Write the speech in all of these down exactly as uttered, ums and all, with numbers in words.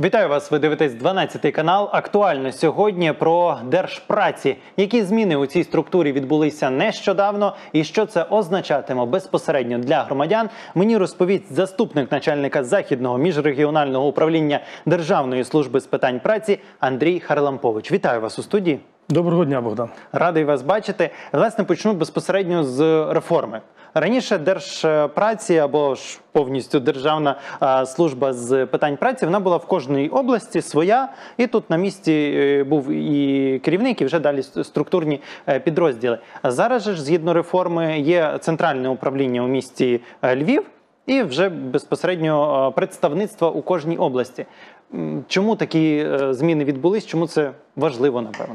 Вітаю вас, ви дивитесь дванадцятий канал. Актуально сьогодні про Держпраці. Які зміни у цій структурі відбулися нещодавно і що це означатиме безпосередньо для громадян, мені розповість заступник начальника Західного міжрегіонального управління Державної служби з питань праці Андрій Харлампович. Вітаю вас у студії. Доброго дня, Богдан. Радий вас бачити. Власне, почну безпосередньо з реформи. Раніше Держпраці або ж повністю Державна а, служба з питань праці, вона була в кожній області своя, і тут на місці був і керівник, і вже далі структурні підрозділи. А зараз же, згідно реформи, є центральне управління у місті Львів і вже безпосередньо представництво у кожній області. Чому такі зміни відбулись? Чому це важливо, напевно?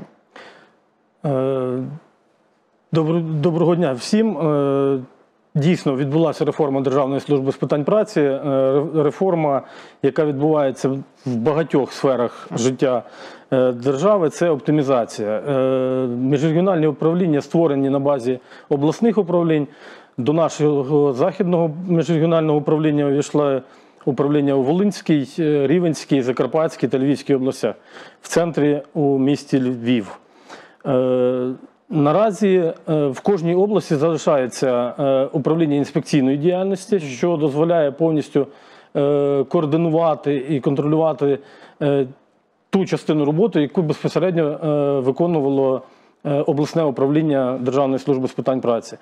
Доброго дня всім. Дійсно, відбулася реформа Державної служби з питань праці. Реформа, яка відбувається в багатьох сферах життя держави, це оптимізація. Міжрегіональні управління створені на базі обласних управлінь. До нашого Західного міжрегіонального управління увійшло управління у Волинській, Рівненській, Закарпатській та Львівській областях. В центрі у місті Львів. Наразі в кожній області залишається управління інспекційної діяльності, що дозволяє повністю координувати і контролювати ту частину роботи, яку безпосередньо виконувало обласне управління Державної служби з питань праці.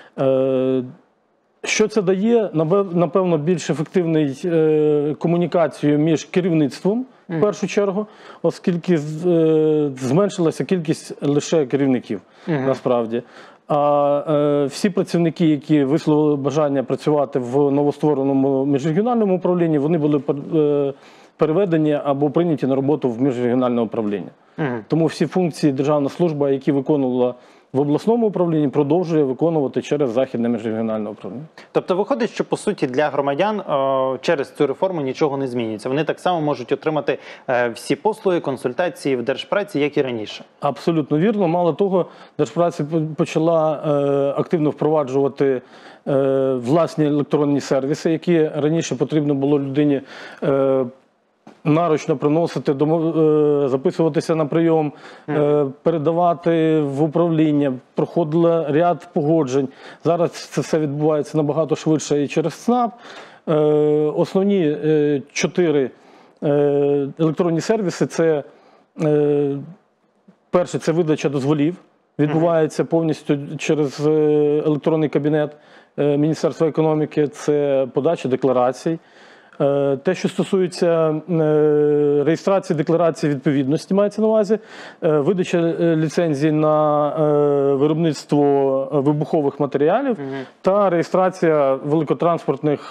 Що це дає? Напевно, більш ефективну комунікацію між керівництвом, в першу чергу, оскільки зменшилася кількість лише керівників, uh-huh. насправді. А всі працівники, які висловили бажання працювати в новоствореному міжрегіональному управлінні, вони були переведені або прийняті на роботу в міжрегіональне управління. Uh-huh. Тому всі функції державна служба, які виконувала в обласному управлінні, продовжує виконувати через Західне міжрегіональне управління. Тобто виходить, що по суті для громадян о, через цю реформу нічого не змінюється. Вони так само можуть отримати е, всі послуги, консультації в Держпраці, як і раніше. Абсолютно вірно. Мало того, Держпраця почала е, активно впроваджувати е, власні електронні сервіси, які раніше потрібно було людині е, наручно приносити, записуватися на прийом, передавати в управління, проходило ряд погоджень. Зараз це все відбувається набагато швидше і через ЦНАП. Основні чотири електронні сервіси – це, перше, це видача дозволів, відбувається повністю через електронний кабінет Міністерства економіки, це подача декларацій. Те, що стосується реєстрації декларації відповідності, мається на увазі, видача ліцензій на виробництво вибухових матеріалів угу. та реєстрація великотранспортних,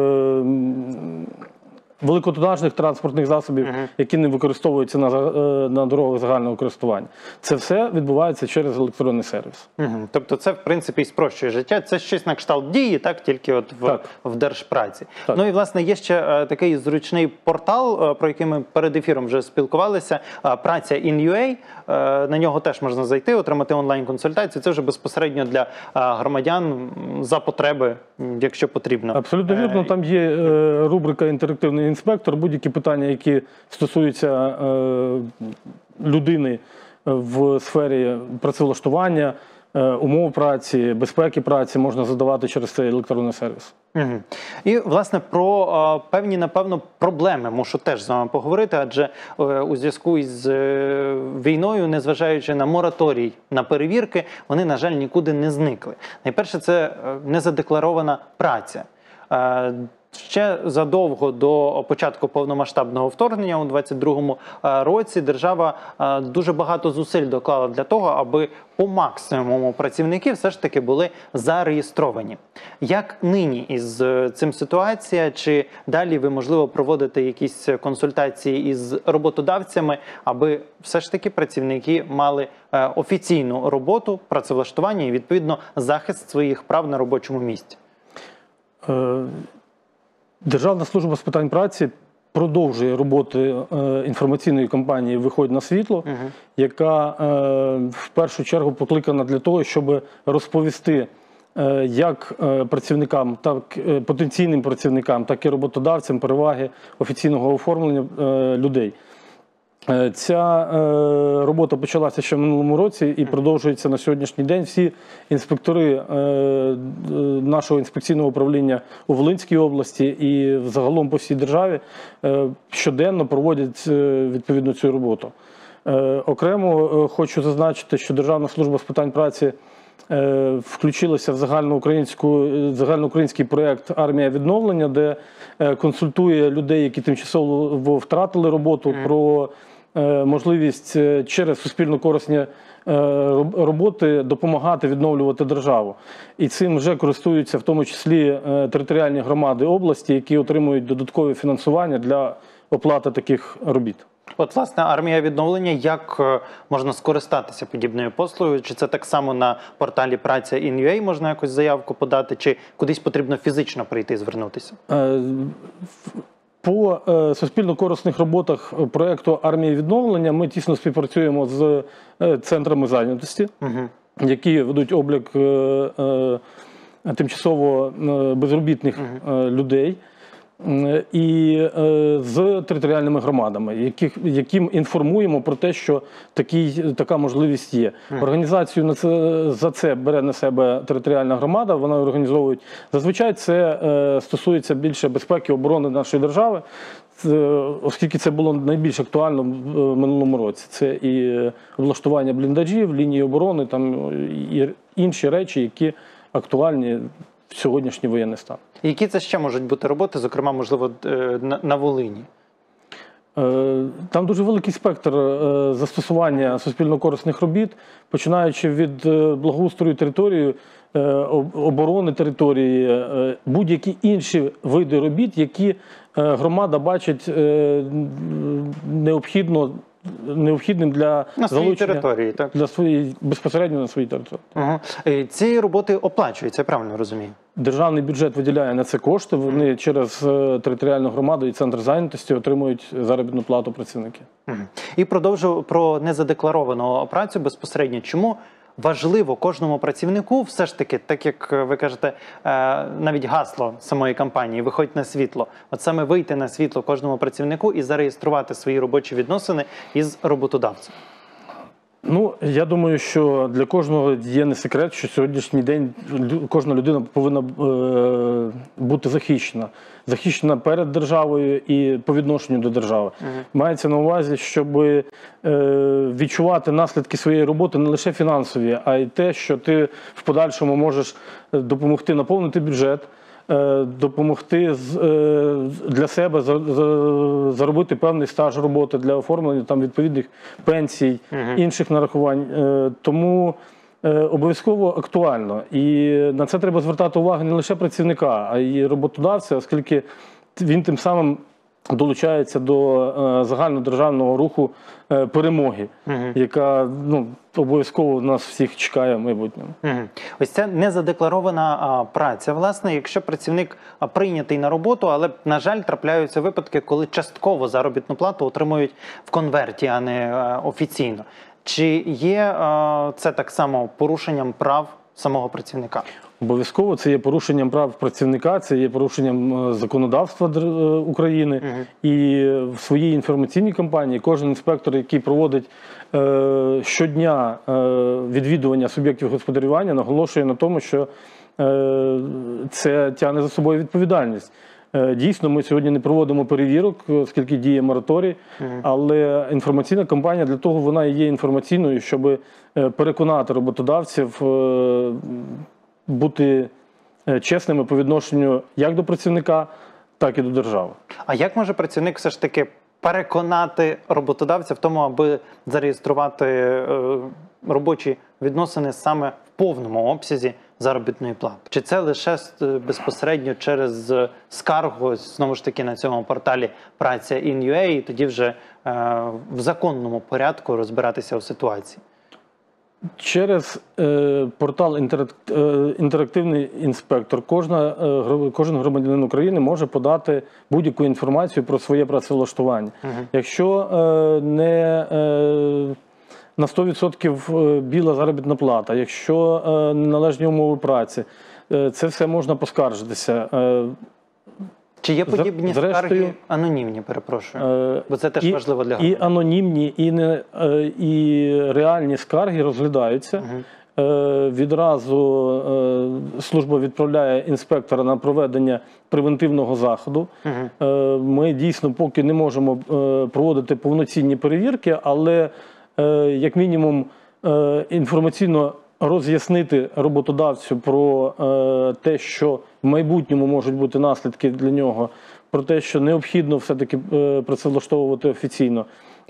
великотонажних транспортних засобів, uh-huh. які не використовуються на, на дорогах загального користування. Це все відбувається через електронний сервіс. Uh-huh. Тобто це, в принципі, і спрощує життя. Це щось на кшталт Дії, так, тільки от в, так. в Держпраці. Так. Ну і, власне, є ще а, такий зручний портал, а, про який ми перед ефіром вже спілкувалися, а, Праця точка ін точка ю ей. А, на нього теж можна зайти, отримати онлайн-консультацію. Це вже безпосередньо для а, громадян за потреби, якщо потрібно. Абсолютно вірно. Там є е, рубрика «Інтерактивний інспектор», будь-які питання, які стосуються е, людини в сфері працевлаштування, е, умов праці, безпеки праці можна задавати через цей електронний сервіс. Угу. І, власне, про е, певні, напевно, проблеми мушу теж з вами поговорити, адже е, у зв'язку із е, війною, незважаючи на мораторій на перевірки, вони, на жаль, нікуди не зникли. Найперше, це незадекларована праця. Е, Ще задовго до початку повномасштабного вторгнення у двадцять другому році держава дуже багато зусиль доклала для того, аби по максимуму працівники все ж таки були зареєстровані. Як нині із цим ситуація? Чи далі ви, можливо, проводите якісь консультації із роботодавцями, аби все ж таки працівники мали офіційну роботу, працевлаштування і, відповідно, захист своїх прав на робочому місці? Державна служба з питань праці продовжує роботу інформаційної кампанії «Виходь на світло», uh-huh. яка в першу чергу покликана для того, щоб розповісти е, як е, працівникам, так е, потенційним працівникам, так і роботодавцям переваги офіційного оформлення е, людей. Е, Ця е, робота почалася ще в минулому році і продовжується на сьогоднішній день. Всі інспектори е, е, нашого інспекційного управління у Волинській області і загалом по всій державі е, щоденно проводять е, відповідно цю роботу. Е, окремо е, хочу зазначити, що Державна служба з питань праці е, включилася в загальноукраїнську, загальноукраїнський проєкт «Армія відновлення», де е, консультує людей, які тимчасово втратили роботу, mm. про е, можливість е, через суспільно-корисні е, роботи допомагати відновлювати державу. І цим вже користуються в тому числі е, територіальні громади області, які отримують додаткове фінансування для оплати таких робіт. От, власне, армія відновлення, як е, можна скористатися подібною послугою? Чи це так само на порталі праця точка ін ю ей можна якось заявку подати, чи кудись потрібно фізично прийти і звернутися? Е, По е, суспільно-корисних роботах проєкту «Армія відновлення» ми тісно співпрацюємо з е, центрами зайнятості, угу. які ведуть облік е, е, тимчасово е, безробітних угу. е, людей. І е, з територіальними громадами, яких, яким інформуємо про те, що такий, така можливість є. Mm. Організацію на це, за це бере на себе територіальна громада, вона організовує. Зазвичай це е, стосується більше безпеки і оборони нашої держави, це, оскільки це було найбільш актуально в минулому році. Це і облаштування бліндажів, лінії оборони, там, і інші речі, які актуальні в сьогоднішній воєнний стан. Які це ще можуть бути роботи, зокрема, можливо, на Волині? Там дуже великий спектр застосування суспільно-корисних робіт, починаючи від благоустрою території, оборони території, будь-які інші види робіт, які громада бачить необхідно необхідним для на своїй території, так? Для своєї, безпосередньо на своїй території. Угу. Ці роботи оплачуються, я правильно розумію? Державний бюджет виділяє на це кошти, вони через територіальну громаду і центр зайнятості отримують заробітну плату працівники. Угу. І продовжу про незадекларовану працю безпосередньо. Чому важливо кожному працівнику все ж таки, так як ви кажете, навіть гасло самої кампанії «Виходь на світло», от саме вийти на світло кожному працівнику і зареєструвати свої робочі відносини із роботодавцем? Ну, я думаю, що для кожного є не секрет, що сьогоднішній день кожна людина повинна е, бути захищена. Захищена перед державою і по відношенню до держави. Uh-huh. Мається на увазі, щоб е, відчувати наслідки своєї роботи не лише фінансові, а й те, що ти в подальшому можеш допомогти наповнити бюджет, допомогти для себе заробити певний стаж роботи для оформлення там відповідних пенсій, uh-huh. інших нарахувань. Тому обов'язково актуально. І на це треба звертати увагу не лише працівника, а й роботодавця, оскільки він тим самим долучається до загальнодержавного руху перемоги, угу. яка ну, обов'язково нас всіх чекає в майбутньому. Угу. Ось ця незадекларована а, праця. Власне, якщо працівник а, прийнятий на роботу, але, на жаль, трапляються випадки, коли частково заробітну плату отримують в конверті, а не а, офіційно. Чи є а, це так само порушенням прав самого працівника? Обов'язково це є порушенням прав працівника, це є порушенням законодавства України. Угу. І в своїй інформаційній кампанії кожен інспектор, який проводить е, щодня е, відвідування суб'єктів господарювання, наголошує на тому, що е, це тягне за собою відповідальність. Е, дійсно, ми сьогодні не проводимо перевірок, оскільки діє мораторій, угу. але інформаційна кампанія для того вона і є інформаційною, щоб переконати роботодавців е, бути чесними по відношенню як до працівника, так і до держави. А як може працівник все ж таки переконати роботодавця в тому, аби зареєструвати робочі відносини саме в повному обсязі заробітної плати? Чи це лише безпосередньо через скаргу, знову ж таки, на цьому порталі праця точка ін ю ей, і тоді вже в законному порядку розбиратися у ситуації? Через е, портал інтерак, е, «Інтерактивний інспектор» кожна, е, кожен громадянин України може подати будь-яку інформацію про своє працевлаштування. Uh-huh. Якщо е, не, е, на сто відсотків біла заробітна плата, якщо неналежні умови праці, це все можна поскаржитися. Чи є подібні Зрештою, скарги анонімні, перепрошую? Бо це теж і, важливо для І громадян. анонімні, і, не, і реальні скарги розглядаються. Угу. Відразу служба відправляє інспектора на проведення превентивного заходу. Угу. Ми дійсно поки не можемо проводити повноцінні перевірки, але як мінімум інформаційно роз'яснити роботодавцю про те, що в майбутньому можуть бути наслідки для нього, про те, що необхідно все-таки працевлаштовувати офіційно,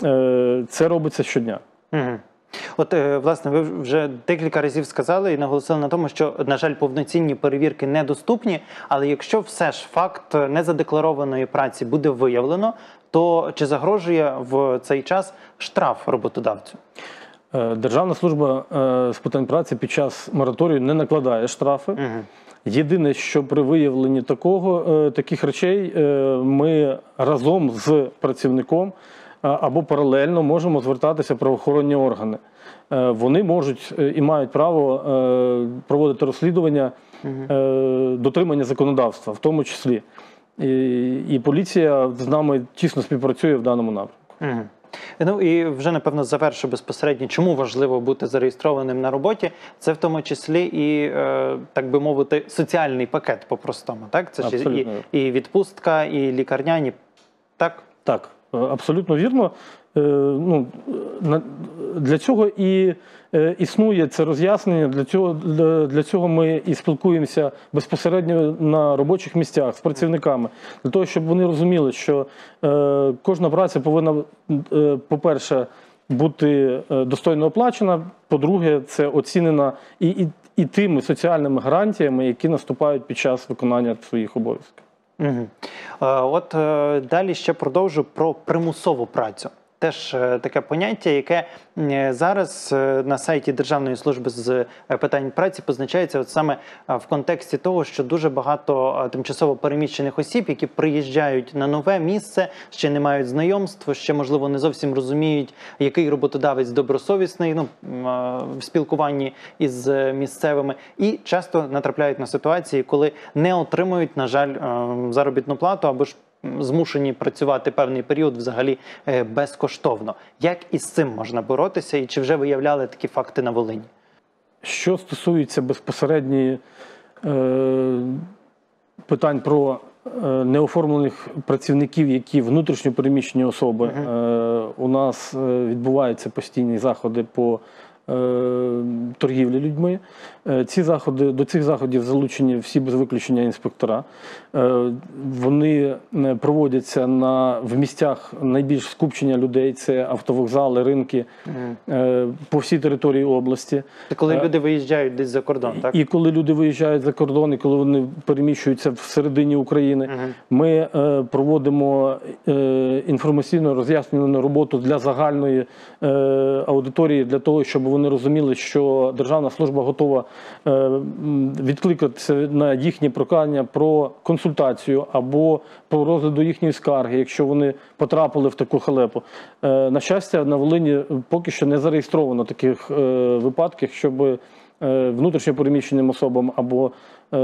це робиться щодня. Угу. От, власне, ви вже декілька разів сказали і наголосили на тому, що, на жаль, повноцінні перевірки недоступні, але якщо все ж факт незадекларованої праці буде виявлено, то чи загрожує в цей час штраф роботодавцю? Державна служба з питань праці під час мораторію не накладає штрафи. Угу. Єдине, що при виявленні такого, таких речей ми разом з працівником або паралельно можемо звертатися в правоохоронні органи. Вони можуть і мають право проводити розслідування угу. дотримання законодавства, в тому числі. І, і поліція з нами тісно співпрацює в даному напрямку. Угу. Ну і вже, напевно, завершу безпосередньо, чому важливо бути зареєстрованим на роботі. Це в тому числі і, так би мовити, соціальний пакет по-простому. Так? Це ж і, і відпустка, і лікарняні. Так? Так, абсолютно вірно. Ну, для цього і існує це роз'яснення, для цього, для цього ми і спілкуємося безпосередньо на робочих місцях з працівниками, для того, щоб вони розуміли, що кожна праця повинна, по-перше, бути достойно оплачена, по-друге, це оцінена і, і, і тими соціальними гарантіями, які наступають під час виконання своїх обов'язків. Угу. От далі ще продовжу про примусову працю. Теж таке поняття, яке зараз на сайті Державної служби з питань праці позначається от саме в контексті того, що дуже багато тимчасово переміщених осіб, які приїжджають на нове місце, ще не мають знайомств, ще, можливо, не зовсім розуміють, який роботодавець добросовісний, ну, в спілкуванні із місцевими, і часто натрапляють на ситуації, коли не отримують, на жаль, заробітну плату або ж змушені працювати певний період взагалі безкоштовно. Як із цим можна боротися і чи вже виявляли такі факти на Волині? Що стосується безпосередньо е, питань про е, неоформлених працівників, які внутрішньо переміщені особи, uh-huh. е, у нас відбуваються постійні заходи по торгівлі людьми. Ці заходи, до цих заходів залучені всі без виключення інспектора. Вони проводяться на, в місцях найбільш скупчення людей, це автовокзали, ринки mm. по всій території області. Це коли люди виїжджають десь за кордон, так? І коли люди виїжджають за кордон, і коли вони переміщуються всередині України, mm-hmm. ми проводимо інформаційно роз'яснювальну роботу для загальної аудиторії, для того, щоб вони розуміли, що Державна служба готова відкликатися на їхні прохання про консультацію або про розгляду їхньої скарги, якщо вони потрапили в таку халепу. На щастя, на Волині поки що не зареєстровано таких випадків, щоб внутрішньо переміщеним особам або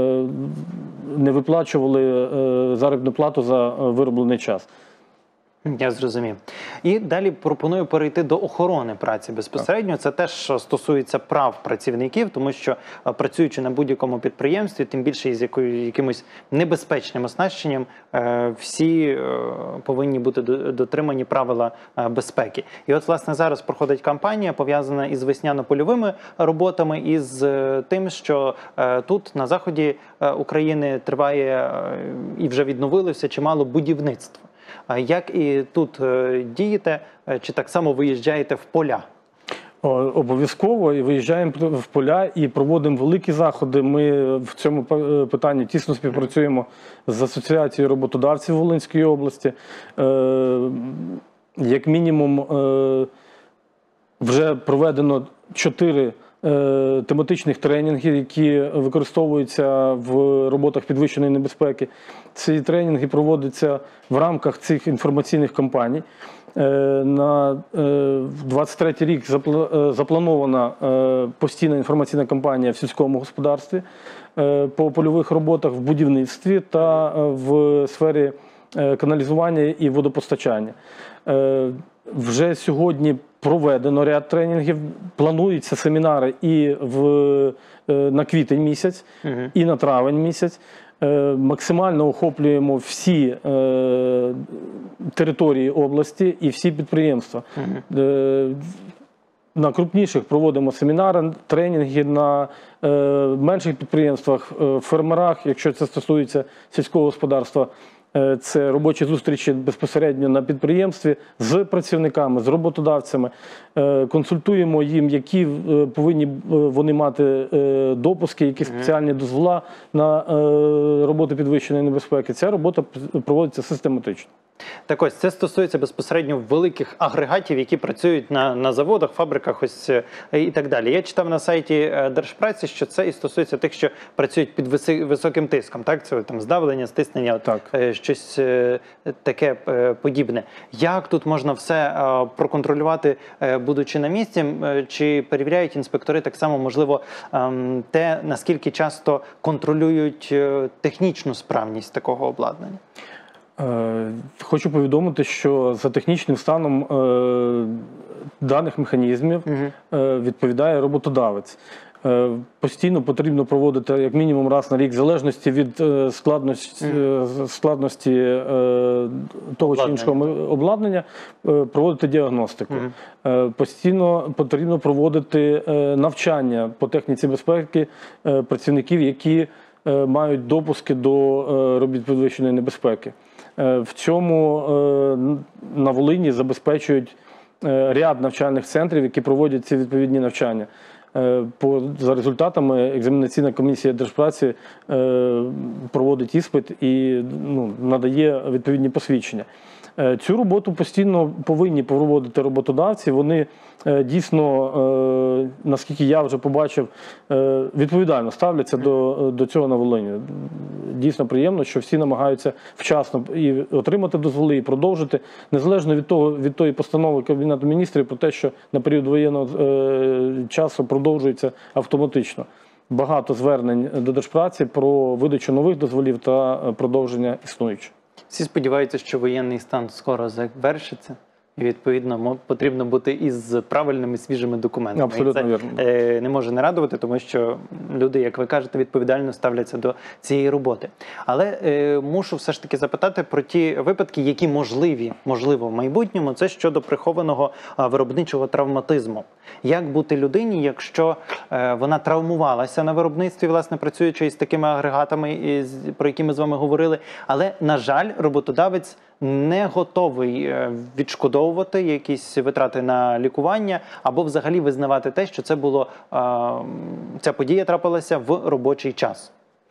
не виплачували заробітну плату за вироблений час. Я зрозумів. І далі пропоную перейти до охорони праці безпосередньо. Це теж стосується прав працівників, тому що працюючи на будь-якому підприємстві, тим більше із якою, якимось небезпечним оснащенням, всі повинні бути дотримані правила безпеки. І от, власне, зараз проходить кампанія, пов'язана із весняно-польовими роботами, із тим, що тут, на заході України, триває і вже відновилося чимало будівництва. Як і тут дієте, чи так само виїжджаєте в поля? Обов'язково і виїжджаємо в поля і проводимо великі заходи. Ми в цьому питанні тісно співпрацюємо з Асоціацією роботодавців Волинської області. Як мінімум вже проведено чотири тематичних тренінгів, які використовуються в роботах підвищеної небезпеки. Ці тренінги проводяться в рамках цих інформаційних кампаній. На двадцять третій рік запланована постійна інформаційна кампанія в сільському господарстві по польових роботах, в будівництві та в сфері каналізування і водопостачання. Вже сьогодні проведено ряд тренінгів, плануються семінари і в, на квітень місяць, угу. і на травень місяць. Максимально охоплюємо всі е, території області і всі підприємства. Угу. Е, на крупніших проводимо семінари, тренінги, на е, менших підприємствах, е, фермерах, якщо це стосується сільського господарства, е, це робочі зустрічі безпосередньо на підприємстві з працівниками, з роботодавцями. Е, консультуємо їм, які е, повинні вони мати е, допуски, які спеціальні дозвола на е, роботу підвищеної небезпеки. Ця робота проводиться систематично. Так ось, це стосується безпосередньо великих агрегатів, які працюють на, на заводах, фабриках ось, і так далі. Я читав на сайті Держпраці, що це і стосується тих, що працюють під високим тиском. Так? Це там здавлення, стиснення, так. щось таке подібне. Як тут можна все проконтролювати, будучи на місці? Чи перевіряють інспектори так само, можливо, те, наскільки часто контролюють технічну справність такого обладнання? Хочу повідомити, що за технічним станом даних механізмів відповідає роботодавець. Постійно потрібно проводити як мінімум раз на рік, в залежності від складності, складності того чи іншого обладнання, проводити діагностику. Mm-hmm. Постійно потрібно проводити навчання по техніці безпеки працівників, які мають допуски до робіт підвищеної небезпеки. В цьому на Волині забезпечують ряд навчальних центрів, які проводять ці відповідні навчання. По, за результатами екзаменаційна комісія Держпраці проводить іспит і ну, надає відповідні посвідчення. Цю роботу постійно повинні проводити роботодавці. Вони дійсно, наскільки я вже побачив, відповідально ставляться до, до цього на Волині. Дійсно приємно, що всі намагаються вчасно і отримати дозволи, і продовжити, незалежно від того, від тої постанови Кабінету міністрів про те, що на період воєнного часу продовжується автоматично. Багато звернень до Держпраці про видачу нових дозволів та продовження існуючих. Всі сподіваються, що воєнний стан скоро завершиться, і, відповідно, потрібно бути із правильними, свіжими документами. Абсолютно і це вірно. не може не радувати, тому що люди, як ви кажете, відповідально ставляться до цієї роботи. Але е, мушу все ж таки запитати про ті випадки, які можливі, можливо, в майбутньому, це щодо прихованого а, виробничого травматизму. Як бути людині, якщо е, вона травмувалася на виробництві, власне, працюючи із такими агрегатами, із, про які ми з вами говорили, але, на жаль, роботодавець не готовий відшкодовувати якісь витрати на лікування або взагалі визнавати те, що це було, ця подія трапилася в робочий час.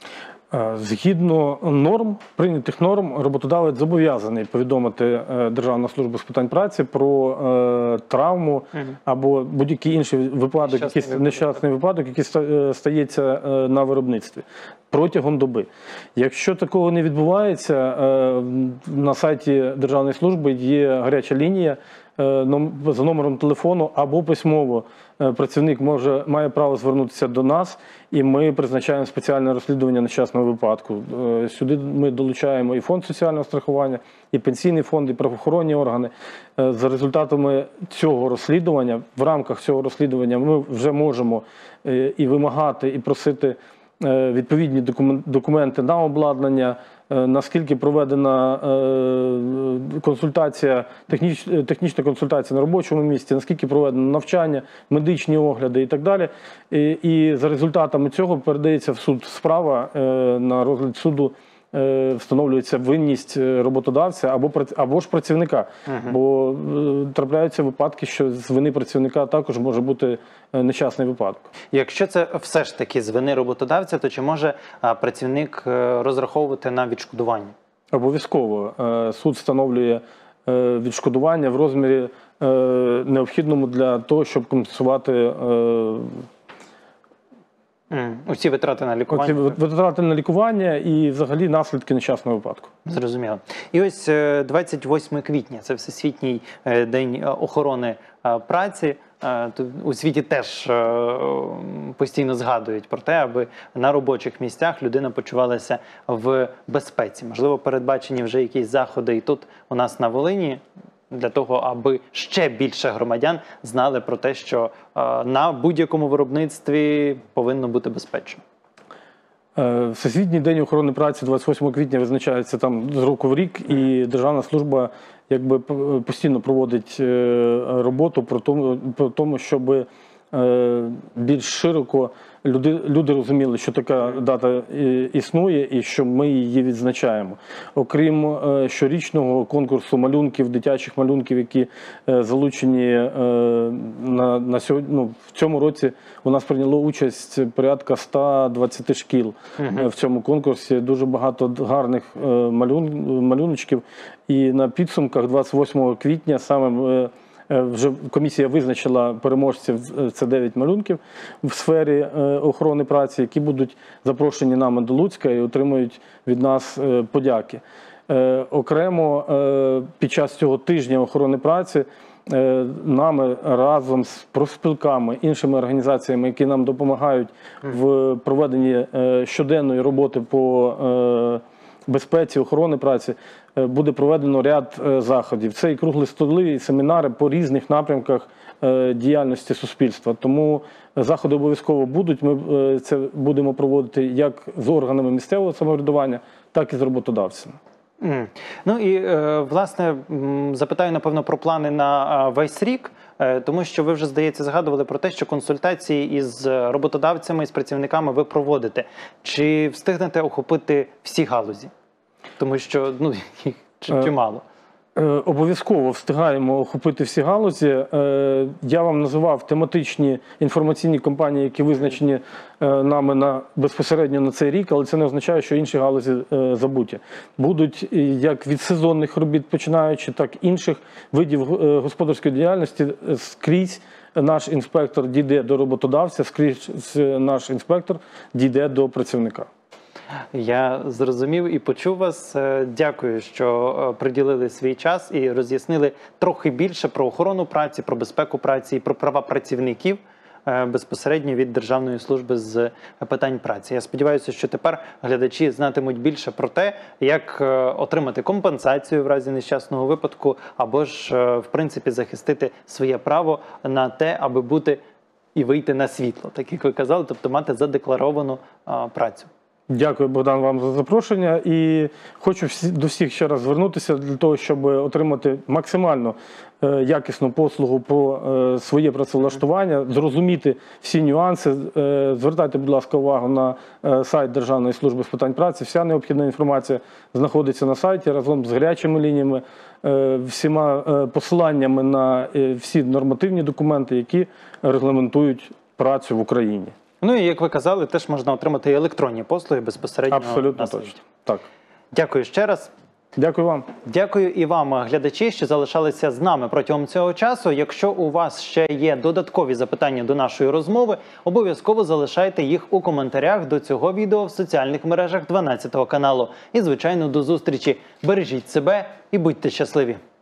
Згідно норм, прийнятих норм, роботодавець зобов'язаний повідомити Державну службу з питань праці про е, травму угу. або будь-який інший випадок, нещасний, якийсь, нещасний випадок, який стається е, на виробництві протягом доби. Якщо такого не відбувається, е, на сайті Державної служби є гаряча лінія за номером телефону або письмово працівник може, має право звернутися до нас, і ми призначаємо спеціальне розслідування нещасного випадку. Сюди ми долучаємо і фонд соціального страхування, і пенсійний фонд, і правоохоронні органи. За результатами цього розслідування, в рамках цього розслідування ми вже можемо і вимагати, і просити відповідні документи на обладнання, наскільки проведена консультація, техніч, технічна консультація на робочому місці, наскільки проведено навчання, медичні огляди і так далі. І, і за результатами цього передається в суд справа, на розгляд суду встановлюється винність роботодавця або, або ж працівника. Uh-huh. Бо трапляються випадки, що з вини працівника також може бути нещасний випадок. Якщо це все ж таки з вини роботодавця, то чи може працівник розраховувати на відшкодування? Обов'язково. Суд встановлює відшкодування в розмірі необхідному для того, щоб компенсувати М, Усі витрати на Оці лікування. витрати на лікування і взагалі наслідки нещасного випадку. Зрозуміло. І ось е, двадцять восьме квітня – це Всесвітній е, день е, охорони е, праці. Е, тут у світі теж е, постійно згадують про те, аби на робочих місцях людина почувалася в безпеці. Можливо, передбачені вже якісь заходи і тут у нас на Волині для того, аби ще більше громадян знали про те, що е, на будь-якому виробництві повинно бути безпечно. Е, Всесвітній день охорони праці двадцять восьмого квітня визначається там з року в рік, і Державна служба якби п- постійно проводить е, роботу про тому, про тому, щоб е, більш широко люди, люди розуміли, що така дата е, існує і що ми її відзначаємо. Окрім е, щорічного конкурсу малюнків, дитячих малюнків, які е, залучені е, на, на сьогодні, ну, в цьому році у нас прийняло участь порядка ста двадцяти шкіл е, в цьому конкурсі. Дуже багато гарних е, малюн, малюночків. І на підсумках двадцять восьмого квітня саме е, Е, вже комісія визначила переможців, е, це дев'ять малюнків в сфері е, охорони праці, які будуть запрошені нами до Луцька і отримують від нас е, подяки. Е, Окремо е, під час цього тижня охорони праці е, нами разом з профспілками, іншими організаціями, які нам допомагають в проведенні е, щоденної роботи по е, безпеці, охорони праці, е, буде проведено ряд е, заходів. Це і круглі столи, і семінари по різних напрямках е, діяльності суспільства. Тому заходи обов'язково будуть. Ми е, це будемо проводити як з органами місцевого самоврядування, так і з роботодавцями. Mm. Ну і, е, власне, м, запитаю, напевно, про плани на е, весь рік, е, тому що ви вже, здається, згадували про те, що консультації із роботодавцями, з працівниками ви проводите. Чи встигнете охопити всі галузі? Тому що, ну, їх чи- чимало. Е, Обов'язково встигаємо охопити всі галузі. Е, Я вам називав тематичні інформаційні кампанії, які визначені е, нами на, безпосередньо на цей рік, але це не означає, що інші галузі е, забуті. Будуть і як від сезонних робіт починаючи, так і інших видів е, господарської діяльності. Е, Скрізь наш інспектор дійде до роботодавця, скрізь наш інспектор дійде до працівника. Я зрозумів і почув вас. Е, Дякую, що е, приділили свій час і роз'яснили трохи більше про охорону праці, про безпеку праці і про права працівників е, безпосередньо від Державної служби з питань праці. Я сподіваюся, що тепер глядачі знатимуть більше про те, як е, отримати компенсацію в разі нещасного випадку, або ж, е, в принципі, захистити своє право на те, аби бути і вийти на світло, так як ви казали, тобто мати задекларовану е, працю. Дякую, Богдан, вам за запрошення. І хочу всі, до всіх ще раз звернутися для того, щоб отримати максимально е, якісну послугу про е, своє працевлаштування, зрозуміти всі нюанси. Е, звертайте, будь ласка, увагу на е, сайт Державної служби з питань праці. Вся необхідна інформація знаходиться на сайті разом з гарячими лініями, е, всіма е, посиланнями на е, всі нормативні документи, які регламентують працю в Україні. Ну і, як ви казали, теж можна отримати і електронні послуги безпосередньо Абсолютно на сайті. точно. Так. Дякую ще раз. Дякую вам. Дякую і вам, глядачі, що залишалися з нами протягом цього часу. Якщо у вас ще є додаткові запитання до нашої розмови, обов'язково залишайте їх у коментарях до цього відео в соціальних мережах дванадцятого каналу. І, звичайно, до зустрічі. Бережіть себе і будьте щасливі!